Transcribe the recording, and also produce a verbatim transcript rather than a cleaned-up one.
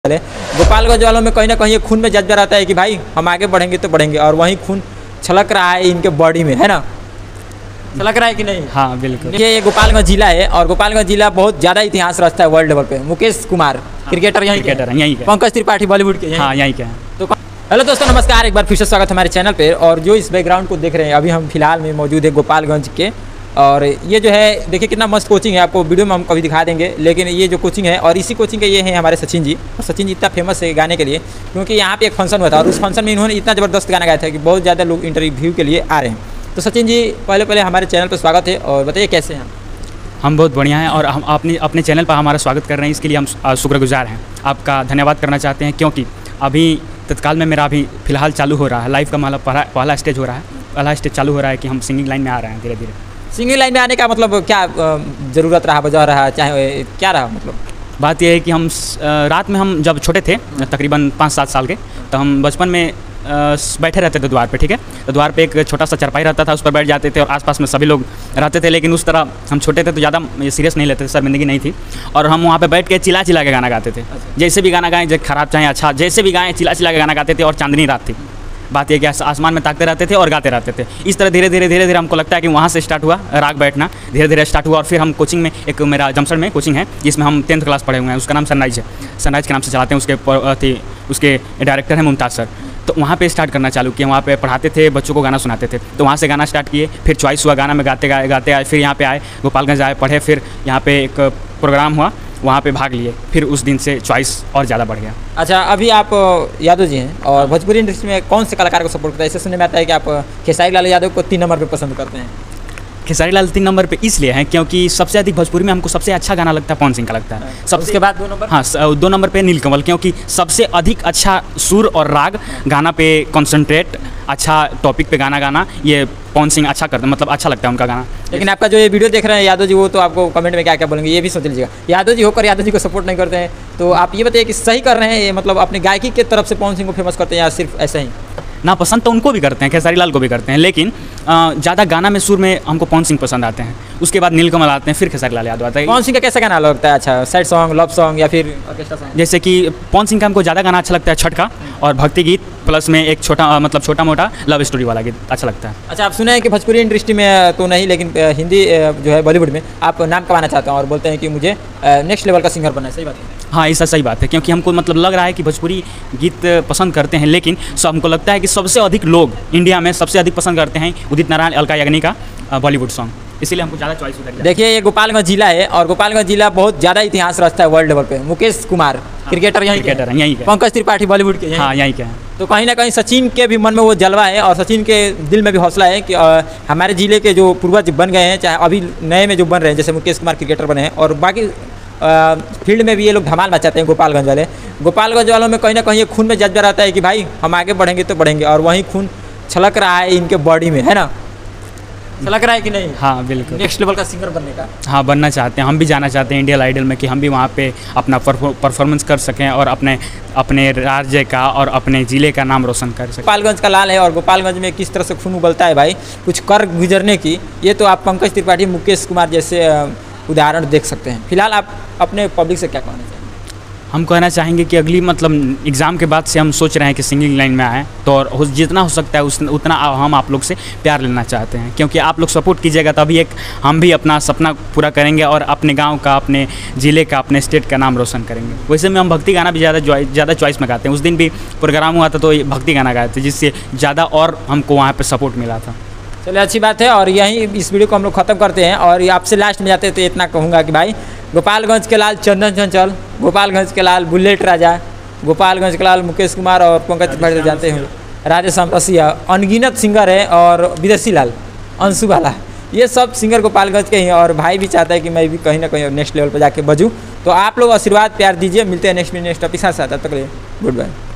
गोपालगंज वालों में कहीं ना कहीं खून में जज्बा रहता है कि भाई हम आगे बढ़ेंगे तो बढ़ेंगे, और वहीं खून छलक रहा है इनके बॉडी में, है ना? छलक रहा है कि नहीं? हाँ बिल्कुल। ये ये गोपालगंज जिला है और गोपालगंज जिला बहुत ज़्यादा इतिहास रखता है वर्ल्ड लेवल पे। मुकेश कुमार हाँ, क्रिकेटर यहीं क्रिकेटर हैं यहीं के। पंकज त्रिपाठी बॉलीवुड के हाँ यहीं के हैं। तो हेलो दोस्तों, नमस्कार, एक बार फिर से स्वागत हमारे चैनल पे। और जो इस बैकग्राउंड को देख रहे हैं, अभी हम फिलहाल में मौजूद है गोपालगंज के, और ये जो है देखिए कितना मस्त कोचिंग है। आपको वीडियो में हम कभी दिखा देंगे, लेकिन ये जो कोचिंग है और इसी कोचिंग के ये हैं हमारे सचिन जी। और सचिन जी इतना फेमस है गाने के लिए क्योंकि यहाँ पे एक फंक्शन हुआ था और उस फंक्शन में इन्होंने इतना ज़बरदस्त गाना गाया था कि बहुत ज़्यादा लोग इंटरव्यू के लिए आ रहे हैं। तो सचिन जी, पहले पहले हमारे चैनल पर स्वागत है और बताइए कैसे हैं? हम बहुत बढ़िया हैं और हम अपने अपने चैनल पर हमारा स्वागत कर रहे हैं, इसके लिए हम शुक्रगुजार हैं। आपका धन्यवाद करना चाहते हैं क्योंकि अभी तत्काल में मेरा अभी फिलहाल चालू हो रहा है, लाइफ का मतलब पहला पहला स्टेज हो रहा है पहला स्टेज चालू हो रहा है कि हम सिंगिंग लाइन में आ रहे हैं धीरे धीरे। सिंगिंग लाइन में आने का मतलब क्या ज़रूरत रहा, वजह रहा, चाहे क्या रहा? मतलब बात यह है कि हम रात में हम जब छोटे थे तकरीबन पाँच सात साल के, तो हम बचपन में बैठे रहते थे द्वार पे, ठीक है। तो द्वार पे एक छोटा सा चरपाई रहता था, उस पर बैठ जाते थे और आसपास में सभी लोग रहते थे, लेकिन उस तरह हम छोटे थे तो ज़्यादा सीरियस नहीं लेते थे, शर्मिंदगी नहीं थी। और हम वहाँ पे बैठ के चिल्ला चिल्ला के गाना गाते थे, जैसे भी गाना गाएं, जैसे खराब चाहे अच्छा, जैसे भी गाएं चिल्ला चिल्ला के गाना गाते थे। और चांदनी रात थी, बात यह कि आसमान में ताकते रहते थे और गाते रहते थे। इस तरह धीरे धीरे धीरे धीरे हमको लगता है कि वहाँ से स्टार्ट हुआ राग बैठना, धीरे धीरे स्टार्ट हुआ। और फिर हम कोचिंग में, एक मेरा जमशेद में कोचिंग है जिसमें हम टेंथ क्लास पढ़े हुए हैं, उसका नाम सनराइज है, सनराइज के नाम से चलाते हैं। उसके उसके डायरेक्टर हैं मुमताज़ सर। तो वहाँ पे स्टार्ट करना चालू किया, वहाँ पे पढ़ाते थे, बच्चों को गाना सुनाते थे। तो वहाँ से गाना स्टार्ट किए, फिर चॉइस हुआ, गाना में गाते गाए गाते आए, फिर यहाँ पे आए, गोपालगंज आए, पढ़े, फिर यहाँ पे एक प्रोग्राम हुआ, वहाँ पे भाग लिए, फिर उस दिन से चॉइस और ज़्यादा बढ़ गया। अच्छा, अभी आप यादव जी हैं और भोजपुरी इंडस्ट्री में कौन से कलाकार को सपोर्ट करते हैं? ऐसे सुनने में आता है कि आप खेसारी लाल यादव को तीन नंबर पे पसंद करते हैं। खेसारी लाल तीन नंबर पे इसलिए हैं क्योंकि सबसे अधिक भोजपुरी में हमको सबसे अच्छा गाना लगता है पवन सिंह का लगता है। सबसे उसके बाद दो नंबर हाँ दो नंबर पे नीलकमल, क्योंकि सबसे अधिक अच्छा सुर और राग, गाना पे कॉन्सेंट्रेट, अच्छा टॉपिक पे गाना गाना, ये पवन सिंह अच्छा करते हैं, मतलब अच्छा लगता है उनका गाना। लेकिन आपका जो ये वीडियो देख रहे हैं यादव जी, वो तो आपको कमेंट में क्या क्या बोलेंगे ये भी सोच लीजिएगा। यादव जी होकर यादव जी को सपोर्ट नहीं करते हैं, तो आप ये बताइए कि सही कर रहे हैं ये, मतलब अपनी गायकी के तरफ से पवन सिंह को फेमस करते हैं या सिर्फ ऐसे ही? ना पसंद तो उनको भी करते हैं, खेसारी लाल को भी करते हैं, लेकिन ज़्यादा गाना में सुर में हमको पवन सिंह पसंद आते हैं, उसके बाद नीलकमल आते हैं, फिर खेसारी लाल यादव आता है। पवन सिंह का कैसा गाना लगता है? अच्छा, सैड सॉन्ग, लव सॉन्ग या फिर ऑर्केस्ट्रा सॉन्ग? जैसे कि पवन सिंह का हमको ज़्यादा गाना अच्छा लगता है छठ का, और भक्ति गीत, प्लस में एक छोटा मतलब छोटा मोटा लव स्टोरी वाला गीत अच्छा लगता है। अच्छा, आप सुने हैं कि भोजपुरी इंडस्ट्री में तो नहीं, लेकिन हिंदी जो है बॉलीवुड में आप नाम कमाना चाहते हैं और बोलते हैं कि मुझे नेक्स्ट लेवल का सिंगर बनना है, सही बात है? हाँ, ऐसा सही बात है, क्योंकि हमको मतलब लग रहा है कि भोजपुरी गीत पसंद करते हैं, लेकिन सब हमको लगता है कि सबसे अधिक लोग इंडिया में सबसे अधिक पसंद करते हैं उदित नारायण, अलका याग्निक का बॉलीवुड सॉन्ग, इसीलिए हमको ज़्यादा चॉइस होता है। देखिए, ये गोपालगंज जिला है और गोपालगंज जिला बहुत ज़्यादा इतिहास रखता है वर्ल्ड लेवल पे। मुकेश कुमार क्रिकेटर यहीं क्रिकेटर हैं यहीं के। पंकज त्रिपाठी बॉलीवुड के हाँ यहीं के हैं। तो कहीं ना कहीं सचिन के भी मन में वो जलवा है और सचिन के दिल में भी हौसला है कि हमारे जिले के जो पूर्वज बन गए हैं, चाहे अभी नए में जो बन रहे हैं, जैसे मुकेश कुमार क्रिकेटर बने हैं, और बाकी फील्ड में भी ये लोग धमाल मचाते हैं गोपालगंज वाले। गोपालगंज वालों में कहीं ना कहीं खून में जज्बा रहता है कि भाई हम आगे बढ़ेंगे तो बढ़ेंगे, और वहीं खून छलक रहा है इनके बॉडी में, है ना? छलक रहा है कि नहीं? हाँ बिल्कुल। नेक्स्ट लेवल का सिंगर बनने का हाँ बनना चाहते हैं, हम भी जाना चाहते हैं इंडियन आइडल में, कि हम भी वहाँ पे अपना परफॉर्मेंस कर सकें और अपने अपने राज्य का और अपने ज़िले का नाम रोशन कर सकें। गोपालगंज का लाल है और गोपालगंज में किस तरह से खून उबलता है भाई, कुछ कर गुजरने की, ये तो आप पंकज त्रिपाठी, मुकेश कुमार जैसे उदाहरण देख सकते हैं। फिलहाल आप अपने पब्लिक से क्या कहना चाहेंगे? हम कहना चाहेंगे कि अगली मतलब एग्ज़ाम के बाद से हम सोच रहे हैं कि सिंगिंग लाइन में आएँ, तो और जितना हो सकता है उस उतना हम आप लोग से प्यार लेना चाहते हैं, क्योंकि आप लोग सपोर्ट कीजिएगा तभी एक हम भी अपना सपना पूरा करेंगे और अपने गांव का, अपने ज़िले का, अपने स्टेट का नाम रोशन करेंगे। वैसे में हम भक्ति गाना भी ज़्यादा ज़्यादा चॉइस में गाते हैं। उस दिन भी प्रोग्राम हुआ था तो भक्ति गाना गाए थे, जिससे ज़्यादा और हमको वहाँ पर सपोर्ट मिला था। चलिए, अच्छी बात है, और यहीं इस वीडियो को हम लोग ख़त्म करते हैं। और आपसे लास्ट में जाते हैं तो इतना कहूँगा कि भाई गोपालगंज के लाल चंदन चंचल, गोपालगंज के लाल बुलेट राजा, गोपालगंज के लाल मुकेश कुमार और पंकज त्रिपाठी जानते हैं, राधेश्याम रसिया, अनगिनत सिंगर है, और विदेशी लाल, अंशु वाला, ये सब सिंगर गोपालगंज के हैं। और भाई भी चाहता है कि मैं भी कहीं ना कहीं नेक्स्ट लेवल पर जाके बजूँ। तो आप लोग आशीर्वाद प्यार दीजिए, मिलते हैं नेक्स्ट नेक्स्ट टॉपिक के साथ। तब तक के लिए गुड बाय।